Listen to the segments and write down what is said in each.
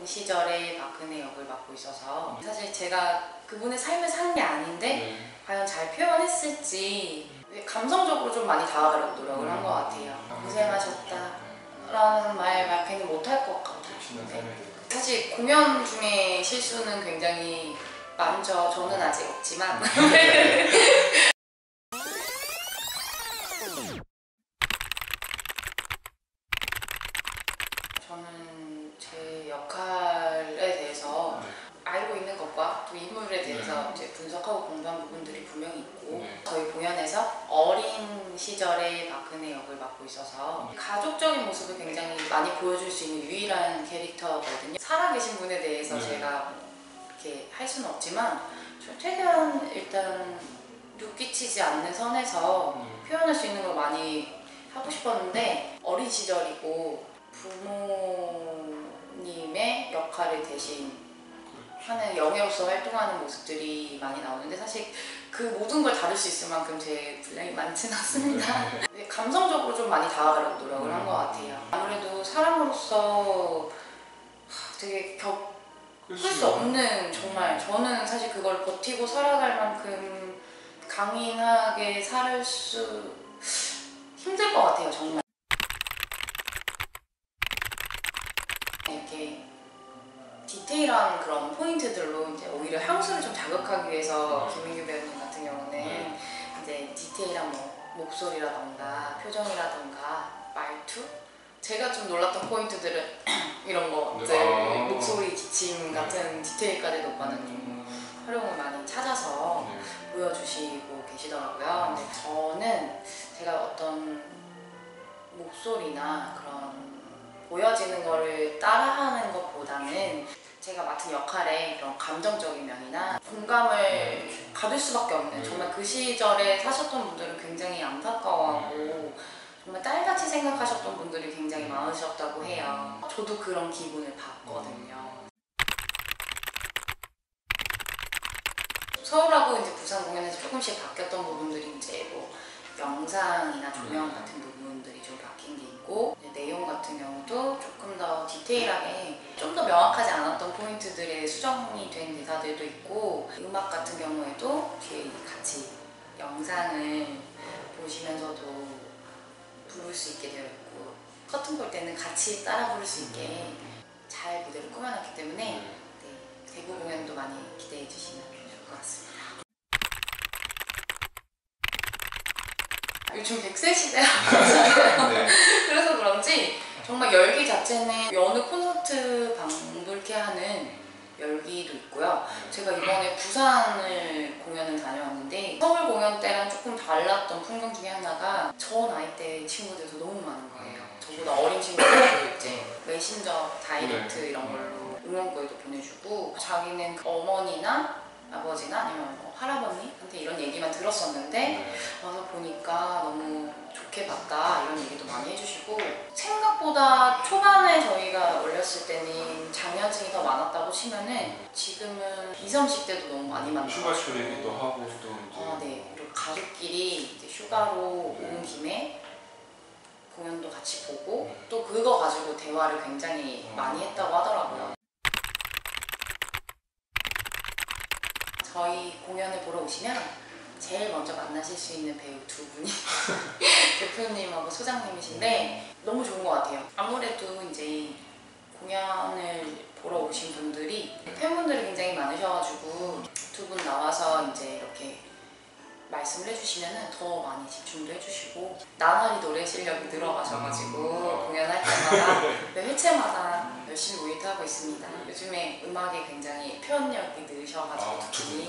시절에 박근혜 역을 맡고 있어서 사실 제가 그분의 삶을 산 게 아닌데 과연 잘 표현했을지 감성적으로 좀 많이 다가가려고 노력을 한 것 같아요. 고생하셨다 라는 말밖에는 못할 것 같아요. 네. 사실 공연 중에 실수는 굉장히 많죠. 저는 아직 없지만 저는 제 역할에 대해서 알고 있는 것과 또 인물에 대해서 이제 분석하고 공부한 부분들이 분명히 있고 저희 공연에서 어린 시절에 박근혜 역을 맡고 있어서 가족적인 모습을 굉장히 많이 보여줄 수 있는 유일한 캐릭터거든요. 살아계신 분에 대해서 제가 이렇게 할 수는 없지만 최대한 일단 눈끼치지 않는 선에서 표현할 수 있는 걸 많이 하고 싶었는데 어린 시절이고 부모님의 역할을 대신 하는 영예로서 활동하는 모습들이 많이 나오는데 사실 그 모든 걸 다룰 수 있을 만큼 제 분량이 많지는 않습니다. 감성적으로 좀 많이 다가가려고 노력을 한 것 같아요. 아무래도 사람으로서 되게 겪을 수 없는 정말 저는 사실 그걸 버티고 살아갈 만큼 강인하게 살 수 힘들 것 같아요 정말. 이렇게 디테일한 그런 포인트들로 이제 오히려 향수를 좀 자극하기 위해서 김민규 배우님 같은 경우는 이제 디테일한 뭐 목소리라던가 표정이라던가 말투? 제가 좀 놀랐던 포인트들은 이런 거 이제 목소리 기침 같은 디테일까지 오빠는 좀 활용을 많이 찾아서 보여주시고 계시더라고요. 근데 저는 제가 어떤 목소리나 그런 보여지는 거를 따라하는 것보다는 제가 맡은 역할에 그런 감정적인 면이나 공감을 가질 수밖에 없는 정말 그 시절에 사셨던 분들은 굉장히 안타까워하고 정말 딸같이 생각하셨던 분들이 굉장히 많으셨다고 해요. 저도 그런 기분을 받거든요. 서울하고 이제 부산 공연에서 조금씩 바뀌었던 부분들이 이제 뭐 영상이나 조명 같은 부분들이 좀 바뀐 게 있고 내용 같은 경우도 조금 더 디테일하게 좀 더 명확하지 않았던 포인트들에 수정이 된 대사들도 있고 음악 같은 경우에도 이렇게 같이 영상을 보시면서도 부를 수 있게 되어 있고 커튼 볼 때는 같이 따라 부를 수 있게 잘 무대를 꾸며놨기 때문에 대구 공연도 많이 기대해 주시면 좋을 것 같습니다. 요즘 100세 시대라고 그래서 그런지 정말 열기 자체는 여느 콘서트 방불케 하는 열기도 있고요. 제가 이번에 부산을 공연을 다녀왔는데 서울 공연 때랑 조금 달랐던 풍경 중에 하나가 저 나이 대 친구들도 너무 많은 거예요. 저보다 어린 친구들도 이제 메신저, 다이렉트 이런 걸로 응원글도 보내주고 자기는 어머니나 아버지나 아니면 뭐 할아버님한테 이런 얘기만 들었었는데 와서 보니까 너무 좋게 봤다 이런 얘기도 많이 해주시고 생각보다 초반에 저희가 올렸을 때는 장년층이 더 많았다고 치면은 지금은 20, 30대도 너무 많이 만나요. 휴가철 얘기도 하고 또 이제 네. 그리고 가족끼리 이제 휴가로 온 김에 공연도 같이 보고 또 그거 가지고 대화를 굉장히 많이 했다고 하더라고요. 저희 공연을 보러 오시면 제일 먼저 만나실 수 있는 배우 두 분이 대표님하고 소장님이신데 너무 좋은 것 같아요. 아무래도 이제 공연을 보러 오신 분들이 팬분들이 굉장히 많으셔가지고 두 분 나와서 이제 이렇게 말씀을 해주시면 더 많이 집중도 해주시고 나날이 노래 실력이 늘어가셔가지고 공연할 때마다 매 회차마다 열심히 모니터하고 있습니다. 요즘에 음악에 굉장히 표현력이 늘으셔가지고 특히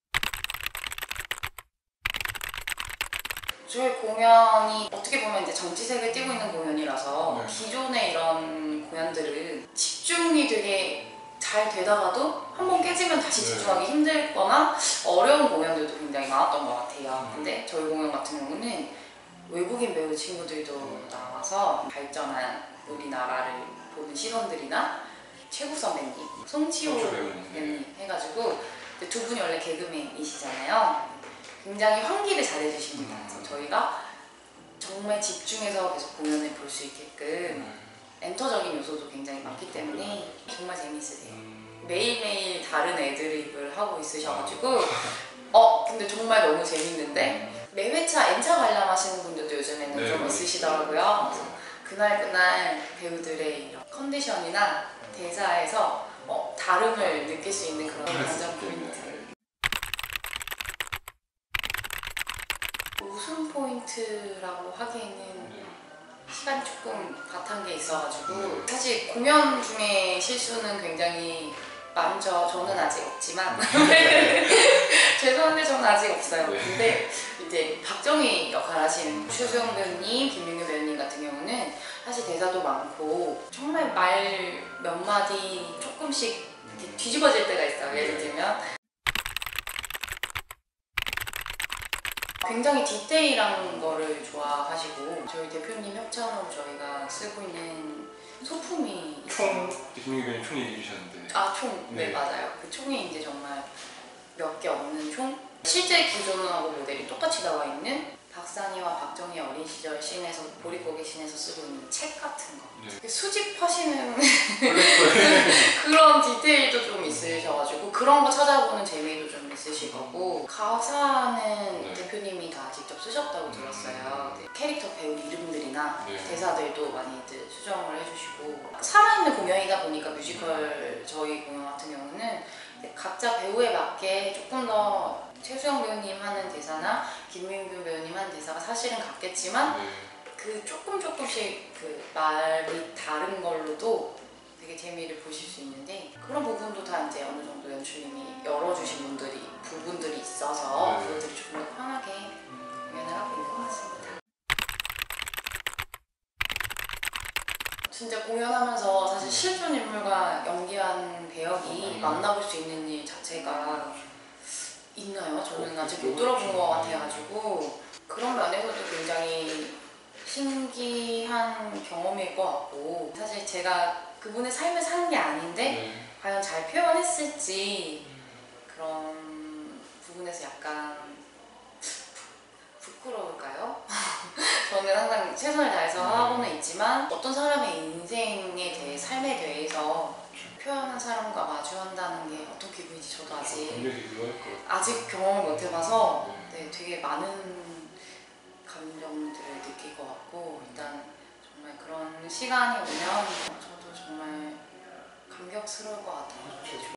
저희 공연이 어떻게 보면 이제 정치색을 띠고 있는 공연이라서 기존의 이런 공연들은 집중이 되게 잘 되다가도 한번 깨지면 다시 집중하기 힘들거나 어려운 공연들도 굉장히 많았던 것 같아요. 근데 저희 공연 같은 경우는 외국인 배우 친구들도 나와서 발전한 우리나라를 보는 시선들이나 최국 선배님, 송치호 배우님 해가지고 두 분이 원래 개그맨이시잖아요. 굉장히 환기를 잘 해주십니다. 그래서 저희가 정말 집중해서 계속 공연을 볼 수 있게끔 엔터적인 요소도 굉장히 많기 때문에 정말 재밌으세요. 매일매일 다른 애드립을 하고 있으셔가지고 근데 정말 너무 재밌는데 매회차 N차 관람하시는 분들도 요즘에는 네, 좀 있으시더라고요. 그래서 그날 배우들의 이런 컨디션이나 대사에서 다름을 느낄 수 있는 그런 관전 포인트. 웃음 포인트라고 하기에는 시간이 조금 바탕 게 있어가지고 사실 공연 중에 실수는 굉장히 많죠. 저는 아직 없지만 죄송한데 저는 아직 없어요. 근데 이제 박정희 역할 하시는 최수영 배우님, 김민규 배우님 같은 경우는 사실 대사도 많고 정말 말 몇 마디 조금씩 이렇게 뒤집어질 때가 있어요. 예를 들면 굉장히 디테일한 거를 좋아하시고 저희 대표님 협찬으로 저희가 쓰고 있는 소품이 있어요. 김민규 배우님 총 얘기해 주셨는데 총. 네, 맞아요. 그 총이 이제 정말 몇 개 없는 총. 실제 기존하고 모델이 똑같이 나와 있는 박산이와 박정희 어린 시절 씬에서 보릿고개 씬에서 쓰고 있는 책 같은 거. 수집하시는 그런 디테일도 좀 있으셔가지고 그런 거 찾아보는 재미도 좀 있으실 거고 가사는 대표님이 다 직접 쓰셨다고 들었어요. 캐릭터 배우 이름들이나 대사들도 많이들 수정을 해주시고 살아있는 공연이다 보니까 뮤지컬 저희 공연 같은 경우는 각자 배우에 맞게 조금 더 최수영 배우님 하는 대사나 김민규 배우님 하는 대사가 사실은 같겠지만 그 조금씩 그 말이 다른 걸로도 되게 재미를 보실 수 있는데 그런 부분도 다 이제 어느 정도 연출님이 열어주신 부분들이 있어서 배우들이 조금 더 편하게 공연을 하고 있는 것 같습니다. 진짜 공연하면서 사실 실존 인물과 연기한 배역이 만나볼 수 있는 일 자체가 있나요? 저는 아직 못 들어본 것 같아가지고 그런 면에서도 굉장히 신기한 경험일 것 같고 사실 제가 그분의 삶을 사는 게 아닌데 과연 잘 표현했을지 그런 부분에서 약간 부끄러울까요? 저는 항상 최선을 다해서 하고는 있지만 어떤 사람의 인생에 대해 삶에 대해서 표현한 사람과 마주한다는 게 어떤 기분인지 저도 아직 경험을 못 해봐서 되게 많은 감정들을 느낄 것 같고 일단 정말 그런 시간이 오면 저도 정말 감격스러울 것 같아요.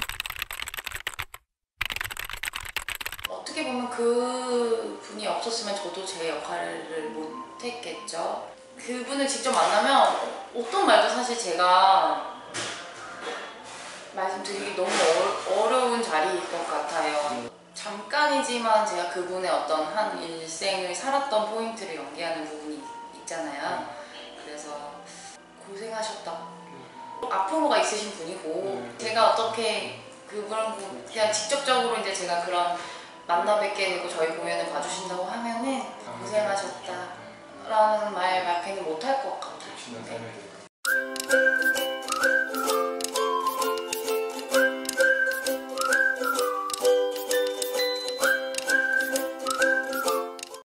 어떻게 보면 그 분이 없었으면 저도 제 역할을 못했겠죠. 그분을 직접 만나면 어떤 말도 사실 제가 말씀드리기 너무 어려운 자리일 것 같아요. 잠깐이지만 제가 그분의 어떤 한 일생을 살았던 포인트를 연기하는 부분이 있잖아요. 그래서 고생하셨다. 앞으로가 있으신 분이고 제가 어떻게 그분 그냥 직접적으로 이제 제가 그런 만나 뵙게 되고 저희 공연을 봐주신다고 하면은 고생하셨다 라는 말 밖에는 못할 것 같아요.